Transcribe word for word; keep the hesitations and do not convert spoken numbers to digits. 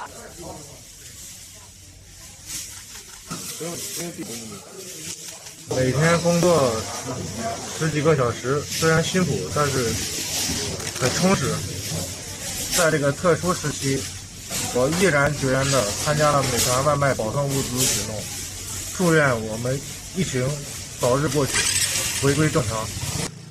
每天工作十几个小时，虽然辛苦，但是很充实。在这个特殊时期，我毅然决然地参加了美团外卖保送物资行动，祝愿我们疫情早日过去，回归正常。